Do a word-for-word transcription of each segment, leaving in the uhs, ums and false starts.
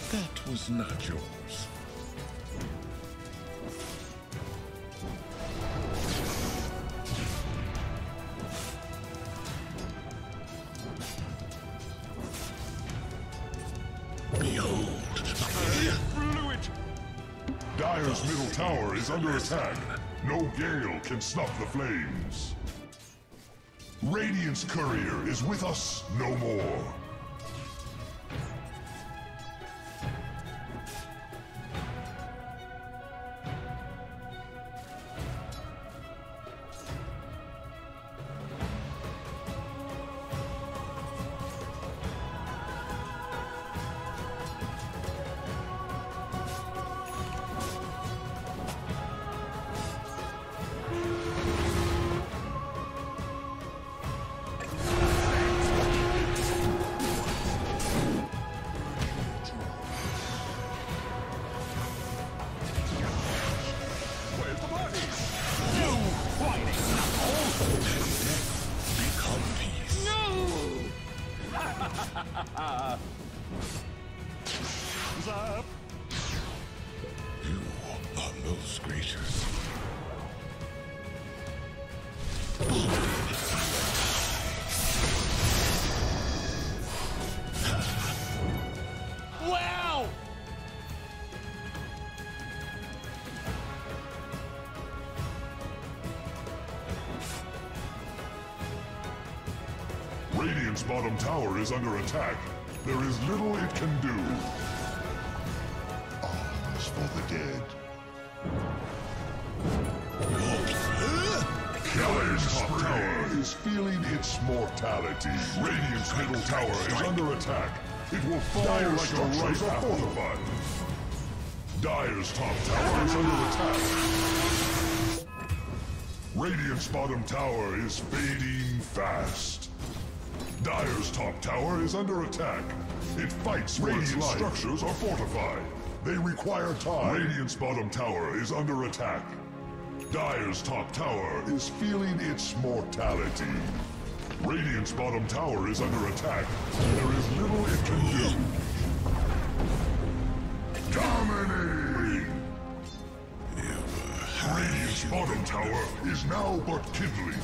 That was not yours. Behold! Blew it! Dire's middle tower is under attack. No gale can stop the flames. Radiant's courier is with us no more. Zap! You are most gracious. Wow! Radiant's bottom tower is under attack. There is little it can do. Arms for the dead. Killer's top tower is feeling its mortality. Radiant's middle tower is under attack. It will fall Dire like a ripe structures are apple. fortified. Dire's top tower is under attack. Radiant's bottom tower is fading fast. Dire's top tower is under attack. It fights for its life. Radiant structures are fortified. They require time. Radiant's bottom tower is under attack. Dire's top tower is feeling its mortality. Radiant's bottom tower is under attack. There is little it can do. Dominating! Radiant's bottom tower is now but kindling.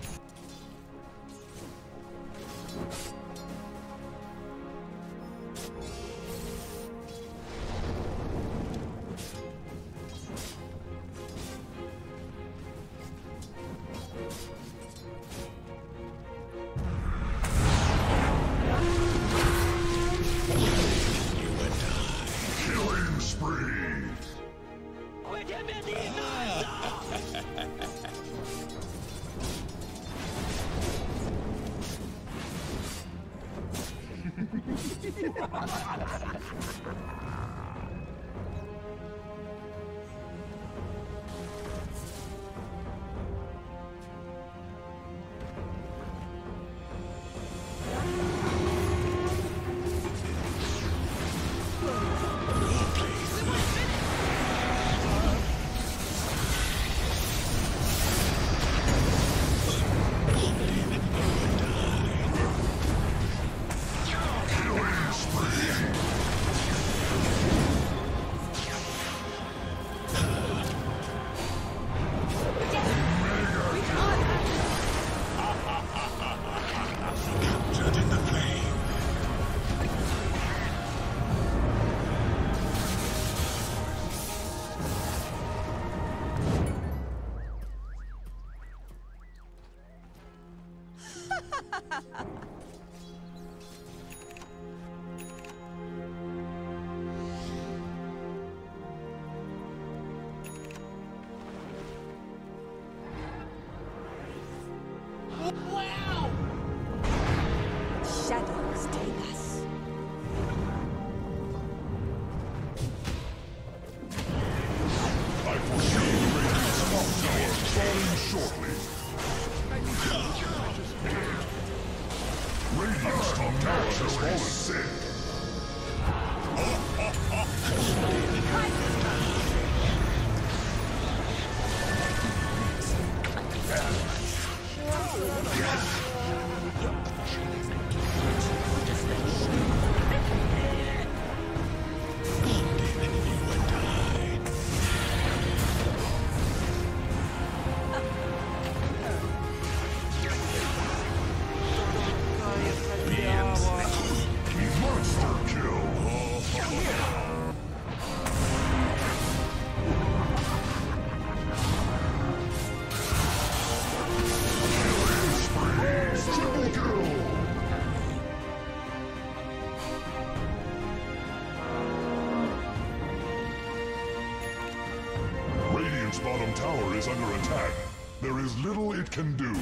Killing spree! Killing spree! Captured in the flame. Wow! Shadows take us. I foresee Radiant's top tower falling shortly. Radiant's top tower has fallen sick. tower is under attack. There is little it can do.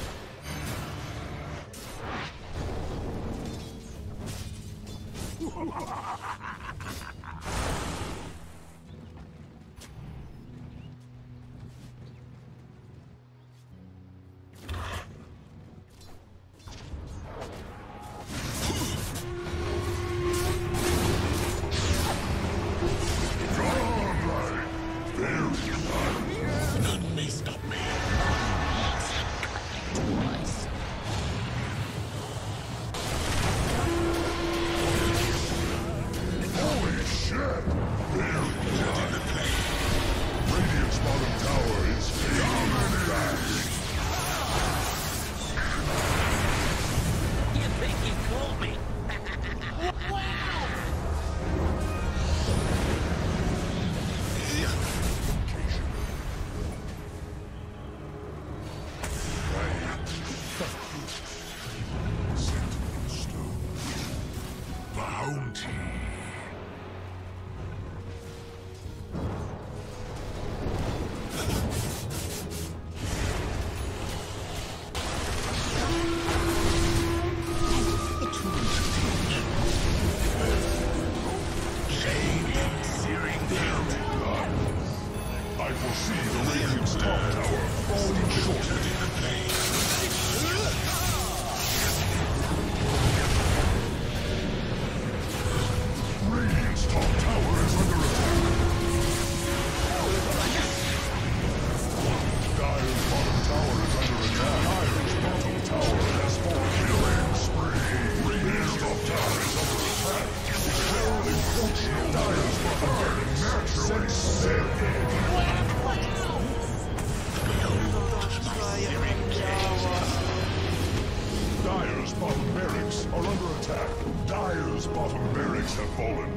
None may stop me. Twice. Holy shit! Very good. Radiant's bottom tower is fading fast. You think you fooled me? Bounty. I foresee the Radiant's top tower falling short. Radiant's top tower is under attack. Dire's bottom tower is under attack. Dire's bottom tower has fallen. Killing spree. Radiant's top tower is under attack. Barely functional. Dire's bottom tower is naturally set. Dire's bottom barracks are under attack. Dire's bottom barracks have fallen.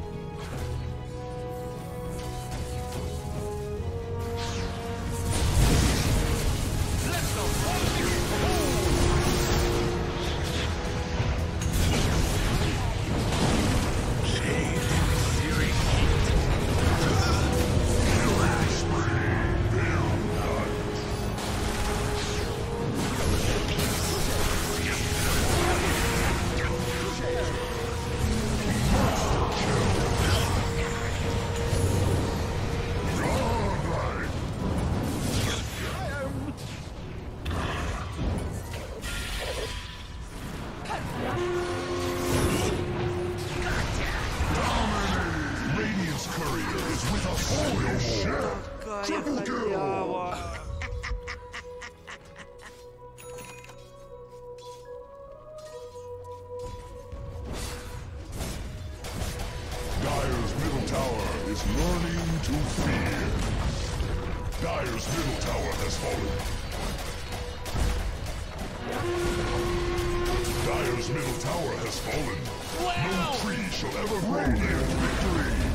Radiant's courier is with us. Holy shit! Triple kill! Dire's middle tower is learning to fear. Dire's middle tower has fallen. Dire's middle tower has fallen. Wow! No tree shall ever grow there. Victory!